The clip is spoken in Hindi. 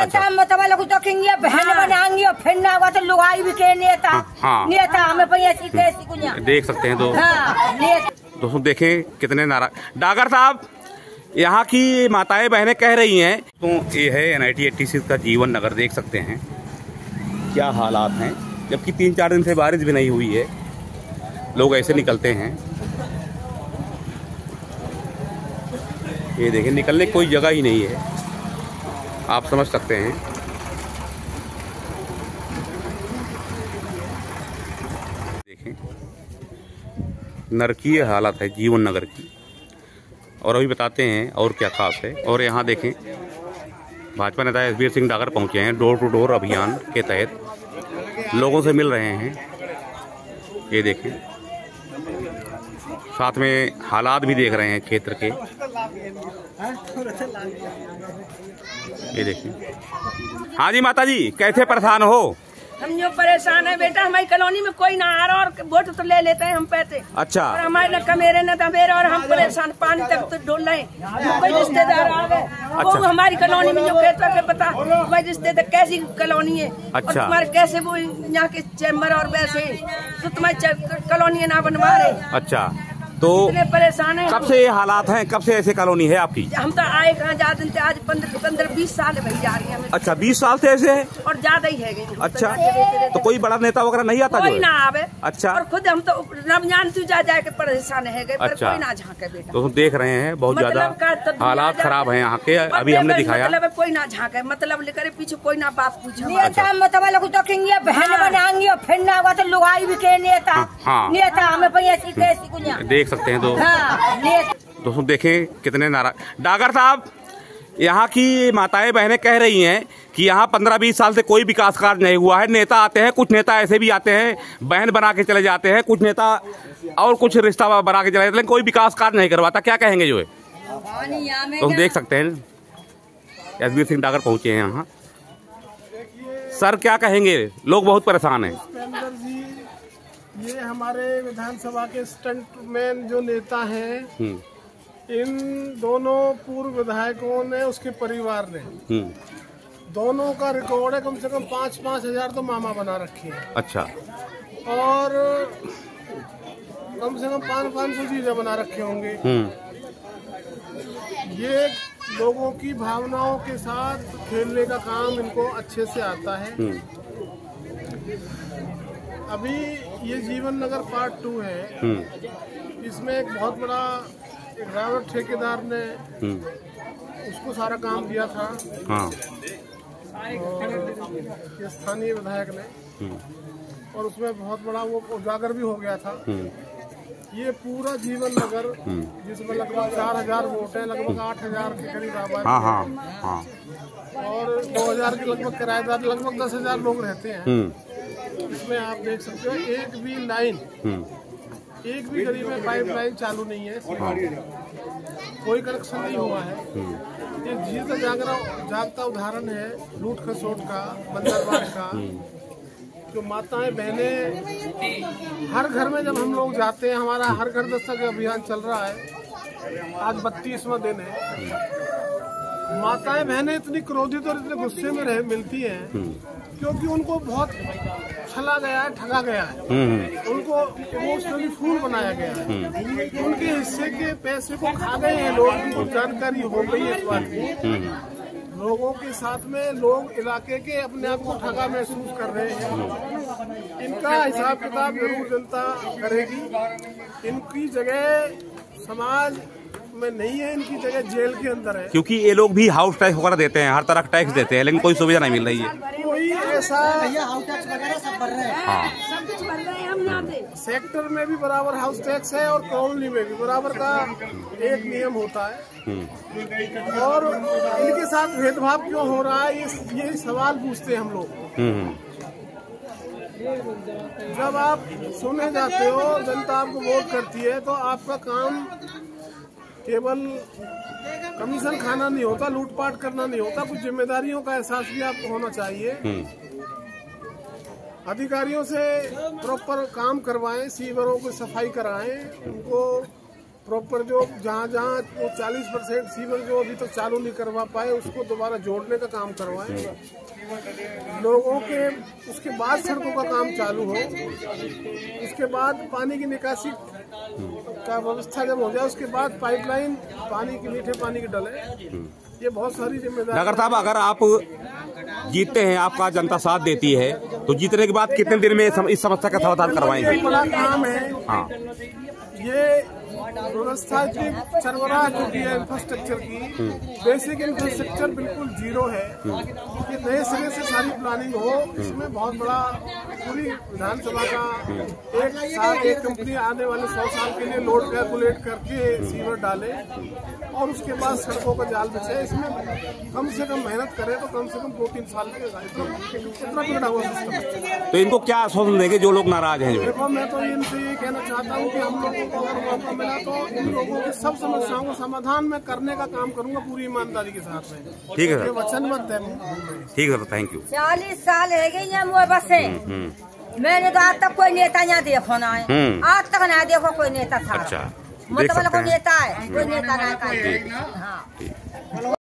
नेता मतलब कुछ देखेंगे बहन बनाएंगे और फिर ना हुआ तो लुगाई भी के नेता नेता हमें पैसे कैसी कुछ देख सकते हैं। दोस्तों देखें कितने नाराज डागर साहब, यहाँ की माताएं बहनें कह रही हैं। तो ये है NIT 86 का जीवन नगर, देख सकते हैं क्या हालात हैं। जबकि 3-4 दिन से बारिश भी नहीं हुई है, लोग ऐसे निकलते हैं। ये देखें निकलने की कोई जगह ही नहीं है, आप समझ सकते हैं। देखें नरकीय हालत है जीवन नगर की, और अभी बताते हैं और क्या खास है। और यहाँ देखें भाजपा नेता SBR सिंह डागर पहुंचे हैं, डोर टू डोर अभियान के तहत लोगों से मिल रहे हैं। ये देखें साथ में हालात भी देख रहे हैं क्षेत्र के। ये देखिए। हाँ जी माता जी, कैसे परेशान हो? हम जो परेशान है बेटा, हमारी कॉलोनी में कोई ना आ रहा और वोट तो ले लेते हैं हम पैसे। अच्छा। और हमारे न कमेरे न दबेरे और हम परेशान, पानी तक तो डोल रहे हैं। कोई रिश्तेदार आ गए। अच्छा। वो हमारी कॉलोनी में जो कहता है पता हमारे रिश्तेदार कैसी कॉलोनी है। अच्छा। और तुम्हारे कैसे वो यहाँ के चैम्बर और वैसे तो तुम्हारी कॉलोनी ना बनवा रहे। अच्छा, तो परेशान है। कब से ये हालात हैं, कब से ऐसे कॉलोनी है आपकी? हम तो आए कहाँ ज्यादा दिन, आज 15-20 साल भाई जा रही है। अच्छा, 20 साल से ऐसे है और ज्यादा ही है। अच्छा, तो कोई बड़ा नेता वगैरह नहीं आता? कोई ना आवे। अच्छा। और खुद हम तो रमजान तू जा जाके परेशान है। अच्छा। कोई ना झांके बेटा। तो देख रहे हैं बहुत ज्यादा हालात खराब है यहाँ के। अभी हमने दिखाया मतलब कोई ना झांके, मतलब लेकर पीछे कोई ना बात पूछे। नेता मतलब कुछ देखेंगे बहन बनाएंगे और फिर ना हुआ तो लुगाई भी के नेता नेता हमें पैसे कैसी कुछ देख सकते हैं। दोस्तों देखें कितने नाराज डागर साहब, यहाँ की माताएं बहनें कह रही हैं कि यहाँ 15-20 साल से कोई विकास कार्य नहीं हुआ है। नेता आते हैं, कुछ नेता ऐसे भी आते हैं बहन बना के चले जाते हैं, कुछ नेता और कुछ रिश्ता बना के चले जाते हैं, लेकिन कोई विकास कार्य नहीं करवाता। क्या कहेंगे जो है? तो देख सकते हैं SBR सिंह डागर पहुंचे हैं यहाँ। सर क्या कहेंगे? लोग बहुत परेशान हैं। ये हमारे विधानसभा के स्टंटमैन जो नेता हैं, इन दोनों पूर्व विधायकों ने, उसके परिवार ने, दोनों का रिकॉर्ड है कम से कम 5-5 हजार तो मामा बना रखे हैं। अच्छा। और कम से कम 500 चीजें बना रखे होंगे। ये लोगों की भावनाओं के साथ खेलने का काम इनको अच्छे से आता है। अभी ये जीवन नगर पार्ट 2 है। इसमें एक बहुत बड़ा ड्राइवर ठेकेदार ने उसको सारा काम दिया था। हाँ। और ये स्थानीय विधायक ने, और उसमें बहुत बड़ा वो उजागर भी हो गया था। ये पूरा जीवन नगर जिसमें लगभग 4000 वोट है, लगभग 8000 के करीब आबादी। हाँ। और 2000 के लगभग किराएदार, लगभग 10,000 लोग रहते हैं। इसमें आप देख सकते हो एक भी गली में पाइपलाइन चालू नहीं है। कोई कनेक्शन नहीं हुआ है। ये जीता जागता उदाहरण है लूट खसोट का, बंदरबाज का। जो माताएं बहनें हर घर में जब हम लोग जाते हैं, हमारा हर घर दस्तक अभियान चल रहा है, आज 32वां दिन है। माताएं बहनें इतनी क्रोधित और इतने गुस्से में मिलती हैं क्योंकि उनको बहुत छला गया है, ठगा गया है। उनको इमोशनली फूल बनाया गया है। उनके हिस्से के पैसे को खा गए हैं लोग। उनको जानकारी हो गई है इस बात की। लोगों के साथ में लोग इलाके के अपने आप को ठगा महसूस कर रहे हैं। इनका हिसाब किताब जरूर जनता करेगी। इनकी जगह समाज में नहीं है, इनकी जगह जेल के अंदर है। क्योंकि ये लोग भी हाउस टैक्स वगैरह देते हैं, हर तरह का टैक्स देते हैं, लेकिन कोई सुविधा नहीं मिल रही है। कोई ऐसा हाउस टैक्स वगैरह सब भर रहे हैं। हाँ। सब कुछ भर रहे हैं हम यहाँ पे। सेक्टर में भी बराबर हाउस टैक्स है और कॉलोनी में भी बराबर का एक नियम होता है। और इनके साथ भेदभाव क्यों हो रहा है, ये सवाल पूछते हैं हम लोग। जब आप सुने जाते हो, जनता आपको वोट करती है, तो आपका काम केवल कमीशन खाना नहीं होता, लूटपाट करना नहीं होता, कुछ जिम्मेदारियों का एहसास भी आपको होना चाहिए। अधिकारियों से प्रॉपर काम करवाएं, सीवरों की सफाई कराएं, उनको प्रॉपर जो जहाँ वो 40% सीवर जो अभी तक चालू नहीं करवा पाए उसको दोबारा जोड़ने का काम करवाएं। लोगों के उसके बाद सड़कों का काम चालू हो, उसके बाद पानी की निकासी का व्यवस्था जब हो जाए उसके बाद पाइपलाइन पानी की मीठे पानी की डले। ये बहुत सारी जिम्मेदारी। डॉक्टर साहब, अगर आप जीतते हैं, आपका जनता साथ देती है, तो जीतने के बाद कितने दिन में इस समस्या का समाधान करवाएंगे? बड़ा काम है। हाँ, ये व्यवस्था की सरबराह जो की है इंफ्रास्ट्रक्चर की, बेसिक इंफ्रास्ट्रक्चर बिल्कुल जीरो है। कि नए सिरे से सारी प्लानिंग हो, इसमें बहुत बड़ा पूरी विधानसभा का एक साल एक कंपनी आने वाले 100 साल के लिए लोड कैलकुलेट करके सीवर डाले और उसके बाद सड़कों का जाल बिछाए। इसमें कम से कम मेहनत करे तो कम से कम 2-3 साल इतना बिगड़ा हुआ सिस्टम। तो इनको क्या आश्वासन देंगे जो लोग नाराज हैं? देखो, मैं तो इनसे ये कहना चाहता हूँ कि हम लोगों को अगर मौका मिला तो इन लोगों की सब समस्याओं को समाधान में करने का काम करूंगा पूरी ईमानदारी के साथ में। ठीक है सर, वचनबद्ध है। ठीक है सर, थैंक यू। 40 साल है गई है मुझे बस से। मैंने तो आज तक कोई नेता यहाँ देखो ना है, आज तक ना देखो कोई नेता था। अच्छा, मतलब कोई नेता है, कोई नेता ना है। हाँ।